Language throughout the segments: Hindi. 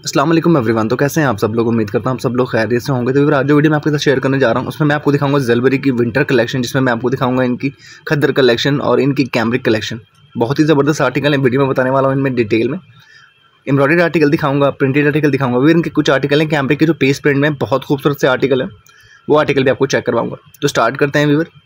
अस्सलाम वालेकुम एवरीवन। तो कैसे हैं आप सब लोग? उम्मीद करता हूँ आप सब लोग खैरियत से होंगे। तो फिर आज जो वीडियो मैं आपके साथ शेयर करने जा रहा हूँ उसमें मैं आपको दिखाऊंगा ज़लबरी की विंटर कलेक्शन, जिसमें मैं आपको दिखाऊंगा इनकी खद्दर कलेक्शन और इनकी कैमरिक कलेक्शन। बहुत ही ज़बरदस्त आर्टिकल है, वीडियो में बताने वाला हूँ इनमें डिटेल में। एम्ब्रॉयडर्ड आर्टिकल दिखाऊंगा, प्रिंटेड आर्टिकल दिखाऊंगा, फिर इनके कुछ आर्टिकल हैं कैमरिक के जो पेज प्रिंट में बहुत खूबसूरत से आर्टिकल है, वो आर्टिकल भी आपको चेक करवाऊंगा। तो स्टार्ट करते हैं व्यूअर।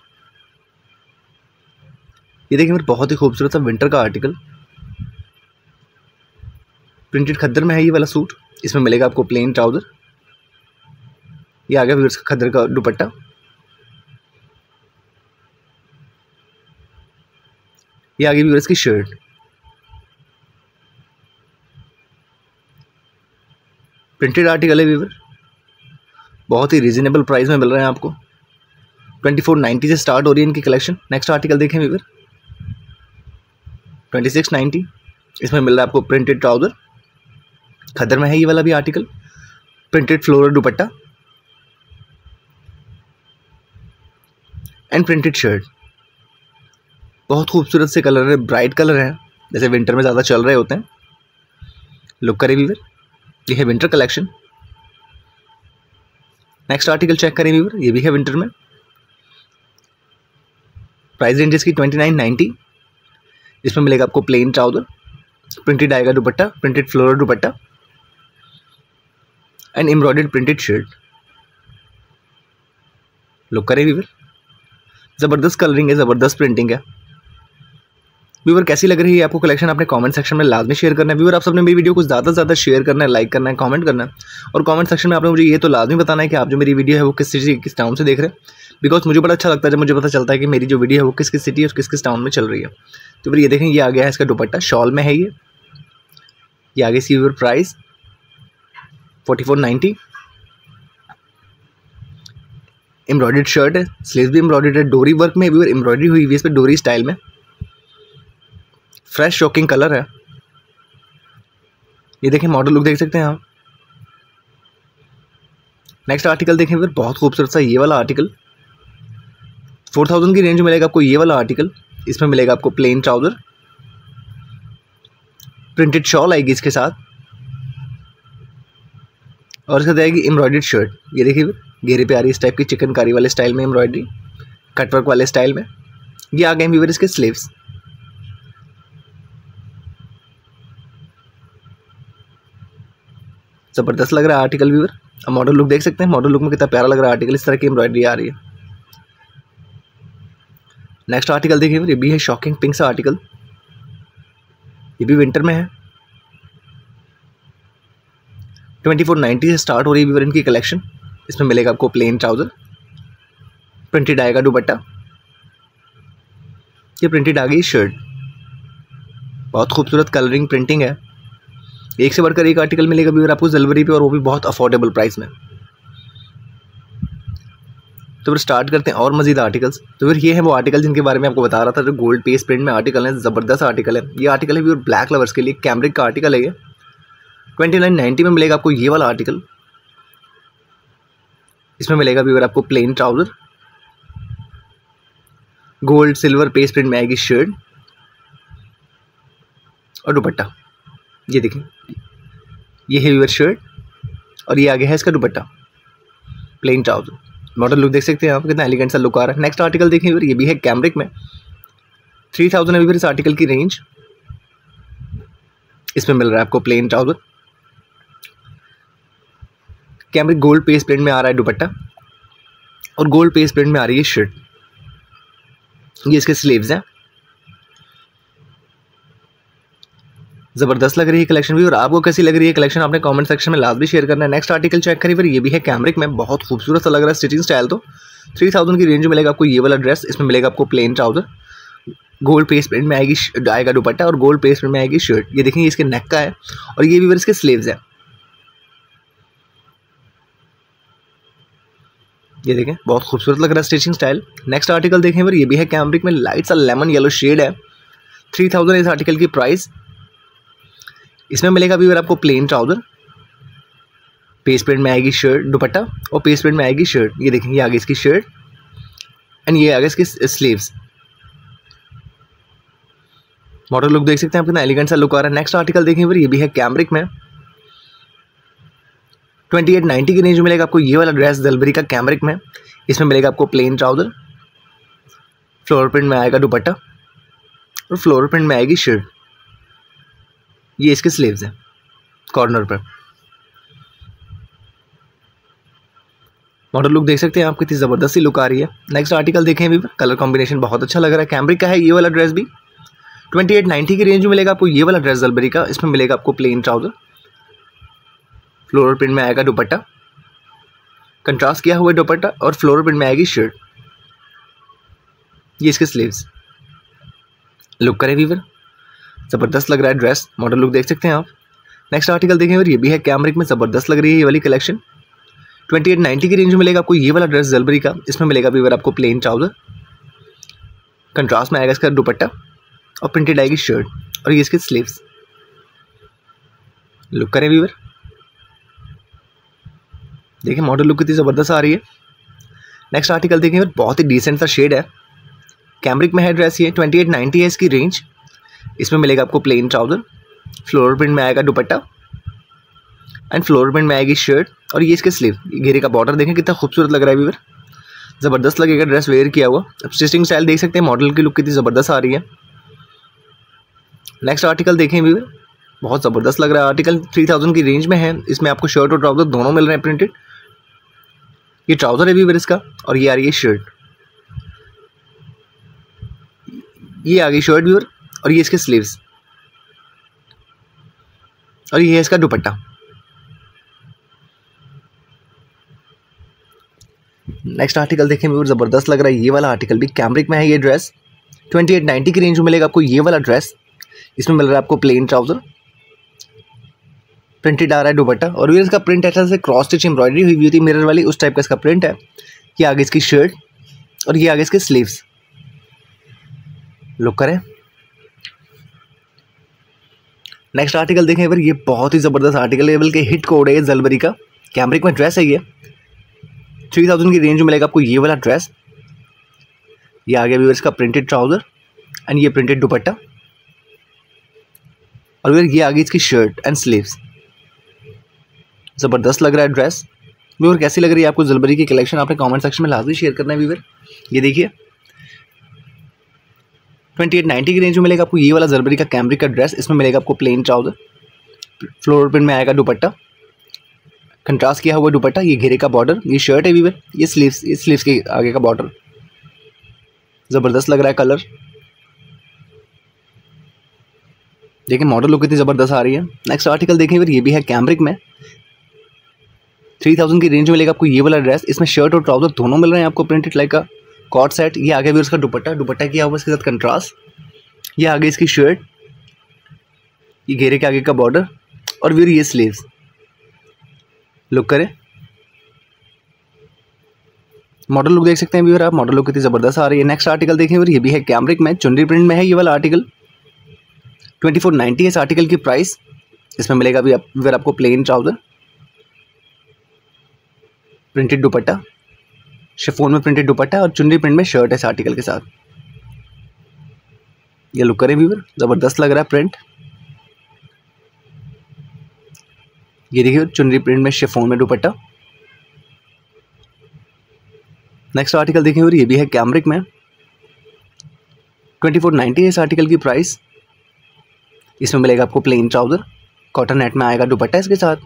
ये देखिए, बहुत ही खूबसूरत सा विंटर का आर्टिकल, प्रिंटेड खद्दर में है ये वाला सूट। इसमें मिलेगा आपको प्लेन ट्राउज़र, ये आ गया व्यूअर्स खद्दर का दुपट्टा, ये आ गई व्यूअर्स की शर्ट। प्रिंटेड आर्टिकल है व्यूअर, बहुत ही रीजनेबल प्राइस में मिल रहे हैं आपको। 2490 से स्टार्ट हो रही है इनकी कलेक्शन। नेक्स्ट आर्टिकल देखें व्यूअर, 2690। इसमें मिल रहा है आपको प्रिंटेड ट्राउज़र, खद्दर में है ये वाला भी article, printed floral dupatta and printed shirt. बहुत खूबसूरत से कलर है, ब्राइट कलर है, जैसे विंटर में ज़्यादा चल रहे होते हैं। लुक करें व्यूअर, ये है winter collection. Next article check करें व्यूअर, ये भी है विंटर में। प्राइस रेंज इसकी 2990। इसमें मिलेगा आपको प्लेन ट्राउज़र, प्रिंटेड आएगा dupatta, printed floral dupatta and embroidered printed shirt. Look करें व्यूअर, ज़बरदस्त कलरिंग है, ज़बरदस्त प्रिंटिंग है। व्यूअर कैसी लग रही है आपको कलेक्शन? अपने कमेंट सेक्शन में लाजमी शेयर करना है। व्यूअर आप सबने मेरी वीडियो को ज़्यादा से ज़्यादा शेयर करना है, लाइक करना है, कमेंट करना है, और कमेंट सेक्शन में आपने मुझे ये तो लाजमी बताना है कि आप जो मेरी वीडियो है वो किस सिटी किस टाउन से देख रहे हैं। बिकॉज मुझे बड़ा अच्छा लगता है जब मुझे पता चलता है कि मेरी जो वीडियो है वो किस किस सिटी और किस किस टाउन में चल रही है। तो फिर ये देखें, ये आ गया है इसका दुपट्टा, शॉल में है ये आगे see viewer price 4490। Embroidered shirt है, स्लीव्स भी एम्ब्रॉयडर्ड है, डोरी वर्क में व्यूअर एम्ब्रॉयडरी हुई है इस पर, डोरी स्टाइल में। फ्रेश शॉकिंग कलर है, ये देखें, मॉडल लुक देख सकते हैं आप। नेक्स्ट आर्टिकल देखें फिर, बहुत खूबसूरत सा ये वाला आर्टिकल, 4000 की रेंज में मिलेगा आपको ये वाला आर्टिकल। इसमें मिलेगा आपको प्लेन ट्राउज़र, प्रिंटेड शॉल आएगी इसके साथ, और इसके साथ आएगी एम्ब्रॉयडर्ड शर्ट। ये देखिए घेरे पे आ रही है इस टाइप की चिकनकारी वाले स्टाइल में एम्ब्रॉयडरी, कटवर्क वाले स्टाइल में। ये आ गए व्यूअर इसके स्लीव्स। ज़बरदस्त लग रहा है आर्टिकल व्यूअर। अब मॉडल लुक देख सकते हैं, मॉडल लुक में कितना प्यारा लग रहा है आर्टिकल, इस तरह की एम्ब्रॉयडरी आ रही है। नेक्स्ट आर्टिकल देखिए, ये भी है शॉकिंग पिंक सा आर्टिकल, ये भी विंटर में है। 2490 से स्टार्ट हो रही है व्यूअर इनकी कलेक्शन। इसमें मिलेगा आपको प्लेन ट्राउज़र, प्रिंटेड आएगा दुपट्टा, ये प्रिंटेड आ गई शर्ट। बहुत खूबसूरत कलरिंग प्रिंटिंग है, एक से बढ़कर एक आर्टिकल मिलेगा व्यूअर आपको ज़लबरी पे, और वो भी बहुत अफोर्डेबल प्राइस में। तो फिर स्टार्ट करते हैं और मजीद आर्टिकल्स। तो फिर ये है वो आर्टिकल जिनके बारे में आपको बता रहा था, जो गोल्ड पेज प्रिंट में आर्टिकल है, ज़बरदस्त आर्टिकल है। ये आर्टिकल है व्यूअर ब्लैक लवर्स के लिए, कैमरिक का आर्टिकल है ये। 2990 में मिलेगा आपको ये वाला आर्टिकल। इसमें मिलेगा व्यूअर आपको plain trouser, gold silver page print में आएगी शर्ट और दुपट्टा। ये देखें, ये है व्यूअर शर्ट, और ये आगे है इसका dupatta, plain trouser. Model look देख सकते हैं आप, कितना एलिगेंट सा लुक आ रहा है। नेक्स्ट आर्टिकल देखें व्यूअर, ये भी है कैमरिक में, 3000 है व्यूअर इस आर्टिकल की रेंज। इसमें मिल रहा है आपको plain trouser, cambric gold page print में आ रहा है दुपट्टा, और गोल्ड पेज प्रिंट में आ रही है शर्ट। ये इसके स्लीव्स हैं। ज़बरदस्त लग रही है कलेक्शन भी, और आपको कैसी लग रही है कलेक्शन आपने कमेंट सेक्शन में लाजमी शेयर करना है। नेक्स्ट आर्टिकल चेक करिए फिर, ये भी है कैमरिक में, बहुत खूबसूरत सा लग रहा है स्टिचिंग स्टाइल। तो 3000 की रेंज में मिलेगा आपको ये वाला ड्रेस। इसमें मिलेगा आपको plain trouser, gold page print में आएगा दुपट्टा, और गोल्ड पेज प्रिंट में आएगी शर्ट। ये देखिए, ये इसके नेक का है, और ये भी इसके स्लीव्स हैं। ये देखें, बहुत खूबसूरत लग रहा है स्टिचिंग स्टाइल। नेक्स्ट आर्टिकल देखें फिर, ये भी है कैमरिक में, लाइट सा लेमन येलो शेड है। 3000 इस आर्टिकल की प्राइस। इसमें मिलेगा भी आपको प्लेन ट्राउज़र, पेज प्रिंट में आएगी शर्ट दुपट्टा, और पेज प्रिंट में आएगी शर्ट। ये देखें, ये आगे इसकी शर्ट एंड ये आगे इसकी स्लीव्स। मॉडल लुक देख सकते हैं आप, कितना एलिगेंट सा लुक आ रहा है। नेक्स्ट आर्टिकल देखें फिर, ये भी है कैमरिक में, 2890 की रेंज में मिलेगा आपको ये वाला ड्रेस जलबरी का कैमरिक में। इसमें मिलेगा आपको प्लेन ट्राउजर, फ्लोर प्रिंट में आएगा दुपट्टा और फ्लोर प्रिंट में आएगी शर्ट। ये इसके स्लीव्स है कॉर्नर पर। मॉडल लुक देख सकते हैं आप, कितनी ज़बरदस्त सी लुक आ रही है। नेक्स्ट आर्टिकल देखें भी, कलर कॉम्बिनेशन बहुत अच्छा लग रहा है। कैमरिक का है ये वाला ड्रेस भी। 2890 की रेंज में मिलेगा आपको ये वाला ड्रेस जलबरी का। इसमें मिलेगा आपको प्लेन ट्राउजर, फ्लोरल प्रिंट में आएगा दुपट्टा, कंट्रास्ट किया हुआ दुपट्टा और फ्लोरल प्रिंट में आएगी शर्ट। ये इसके स्लीव्स। लुक करें वीवर, ज़बरदस्त लग रहा है ड्रेस। मॉडल लुक देख सकते हैं आप। नेक्स्ट आर्टिकल देखें वीवर, ये भी है कैमरिक में, ज़बरदस्त लग रही है ये वाली कलेक्शन। 2890 की रेंज में मिलेगा आपको ये वाला ड्रेस जलबरी का। इसमें मिलेगा वीवर आपको प्लेन ट्राउजर, कंट्रास्ट में आएगा इसका दुपट्टा और प्रिंटेड आएगी शर्ट और ये इसके स्लीव्स। लुक करें वीवर, देखिए मॉडल लुक कितनी ज़बरदस्त आ रही है। नेक्स्ट आर्टिकल देखें वीवर, बहुत ही डिसेंट सा शेड है, कैमरिक में है ड्रेस ये। 2890 है इसकी रेंज। इसमें मिलेगा आपको प्लेन ट्राउजर, फ्लोरल प्रिंट में आएगा दुपट्टा एंड फ्लोरल प्रिंट में आएगी शर्ट और ये इसके स्लीव। घेरे का बॉर्डर देखें कितना खूबसूरत लग रहा है वीवर, ज़बरदस्त लगेगा ड्रेस वेयर किया हुआ। अब स्टिचिंग स्टाइल देख सकते हैं, मॉडल की लुक कितनी ज़बरदस्त आ रही है। नेक्स्ट आर्टिकल देखें वीवर, बहुत ज़बरदस्त लग रहा है आर्टिकल। 3000 की रेंज में है। इसमें आपको शर्ट और ट्राउजर दोनों मिल रहे हैं प्रिंटेड। ये ट्राउजर है वीवर इसका और ये आ रही है शर्ट। ये आ गई शर्ट वीवर और ये इसके स्लीव्स और ये है इसका दुपट्टा। नेक्स्ट आर्टिकल देखें वीवर, ज़बरदस्त लग रहा है ये वाला आर्टिकल भी। कैमरिक में है ये ड्रेस। 2890 की रेंज में मिलेगा आपको ये वाला ड्रेस। इसमें मिल रहा है आपको प्लेन ट्राउजर, प्रिंटेड आ रहा है दुपट्टा और ये इसका प्रिंट ऐसा से क्रॉस स्टिच एम्ब्रॉयडरी हुई थी मिरर वाली, उस टाइप का इसका प्रिंट है। ये आगे इसकी शर्ट और ये आगे इसके स्लीव्स। लुक करें। नेक्स्ट आर्टिकल देखें वीवर, ये बहुत ही ज़बरदस्त आर्टिकल है, बल्कि हिट कोड है ये जलबरी का। कैमरिक में ड्रेस है ये। 3000 की रेंज में मिलेगा आपको ये वाला ड्रेस। ये आ गया वीवर इसका प्रिंटेड ट्राउजर एंड ये प्रिंटेड दुपट्टा और वीवर ये आ गई इसकी शर्ट एंड स्लीव्स। ज़बरदस्त लग रहा है ड्रेस। वीवर कैसी लग रही है आपको जलबरी की कलेक्शन, आपने कमेंट सेक्शन में लाजमी शेयर करना है वीवर। ये देखिए 2890 की रेंज में मिलेगा आपको ये वाला जलबरी का कैमरिक का ड्रेस। इसमें मिलेगा आपको प्लेन ट्राउजर, फ्लोरल प्रिंट में आएगा दुपट्टा, कंट्रास्ट किया हुआ दुपट्टा, ये घेरे का बॉर्डर, ये शर्ट है वीवर, ये स्लीव्स के आगे का बॉर्डर। ज़बरदस्त लग रहा है कलर। देखिए मॉडल लुक कितनी ज़बरदस्त आ रही है। नेक्स्ट आर्टिकल देखें वीवर, ये भी है कैमरिक में। 3000 की रेंज में मिलेगा आपको ये वाला ड्रेस। इसमें शर्ट और ट्राउजर दोनों मिल रहे हैं आपको प्रिंटेड लाइक का कॉट सेट। ये आगे भी उसका दुपट्टा, दुपट्टा किया हुआ इसके साथ कंट्रास्ट। ये आगे इसकी शर्ट, ये घेरे के आगे का बॉर्डर और फिर ये स्लीव्स। लुक करें, मॉडल लुक देख सकते हैं व्यूअर आप, मॉडल लुक कितनी ज़बरदस्त आ रही है। नेक्स्ट आर्टिकल देखें व्यूअर, ये भी है कैमरिक में, चुनरी प्रिंट में है ये वाला आर्टिकल। 2490 है इस आर्टिकल की प्राइस। इसमें मिलेगा भी व्यूअर आपको plain trouser, printed dupatta, chiffon में प्रिंटेड दुपट्टा और चुनरी प्रिंट में शर्ट है इस आर्टिकल के साथ। ये लुक करें व्यूअर, ज़बरदस्त लग रहा है प्रिंट। ये देखिए चुनरी प्रिंट में शिफॉन में दुपट्टा। नेक्स्ट आर्टिकल देखें व्यूअर, ये भी है कैमरिक में। 2490 है इस आर्टिकल की प्राइस। इसमें मिलेगा आपको प्लेन ट्राउजर, कॉटन नेट में आएगा दुपट्टा इसके साथ।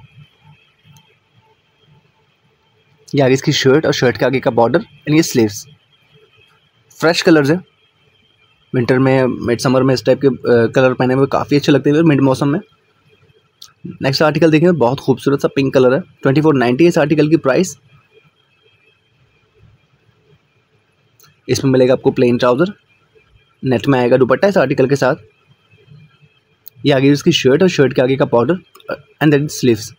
ये आगे इसकी शर्ट और शर्ट के आगे का बॉर्डर एंड ये स्लीव्स। फ्रेश कलर्स है, विंटर में मिड समर में इस टाइप के कलर पहने हुए काफ़ी अच्छे लगते हैं मिड मौसम में। नेक्स्ट आर्टिकल देखेंगे, बहुत खूबसूरत सा पिंक कलर है। 2490 है इस आर्टिकल की प्राइस। इसमें मिलेगा आपको प्लेन ट्राउजर, नेट में आएगा दुपट्टा इस आर्टिकल के साथ। ये आगे इसकी शर्ट और शर्ट के आगे का border and then sleeves.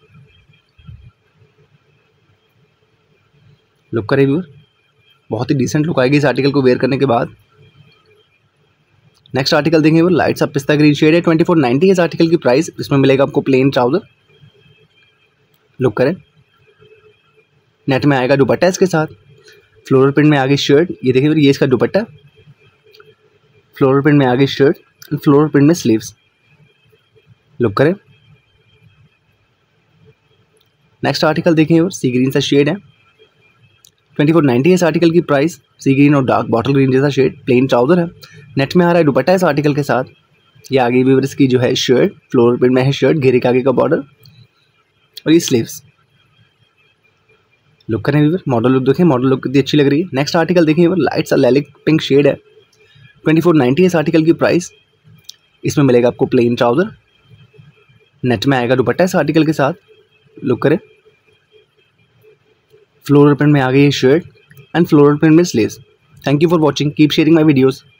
Look करें व्यूअर, बहुत ही डिसेंट लुक आएगी इस आर्टिकल को वेयर करने के बाद। नेक्स्ट आर्टिकल देखेंगे वो लाइट सा पिस्ता ग्रीन शेड है। 2490 है इस आर्टिकल की प्राइस। इसमें मिलेगा आपको प्लेन ट्राउजर। लुक करें, नेट में आएगा दुपट्टा इसके साथ। फ्लोरल प्रिंट में आगे शर्ट, ये देखिए ये इसका दुपट्टा, फ्लोरल प्रिंट में आगे शर्ट एंड फ्लोरल प्रिंट में स्लीव्स। लुक करें, नेक्स्ट आर्टिकल देखें और सी ग्रीन सा शेड है, 2490 है इस आर्टिकल की प्राइस। सी ग्रीन और डार्क बॉटल ग्रीन जैसा शेड, प्लेन ट्राउजर है, नेट में आ रहा है दुपट्टा इस आर्टिकल के साथ। ये आगे भी इसकी जो है शर्ट फ्लोरल प्रिंट में है, शर्ट घेरे के आगे का बॉर्डर और ये स्लीव्स। लुक करें व्यूअर, मॉडल लुक देखें, मॉडल लुक कितनी अच्छी लग रही है। नेक्स्ट आर्टिकल देखें व्यूअर, लाइट सा लैलिक पिंक शेड है, 2490 है इस आर्टिकल की प्राइस। इसमें मिलेगा आपको प्लेन ट्राउजर, नेट में आएगा दुपट्टा इस आर्टिकल के साथ। लुक करें, फ्लोरल प्रिंट में आ गई है शर्ट एंड फ्लोरल प्रिंट में sleeves. Thank you for watching, keep sharing my videos.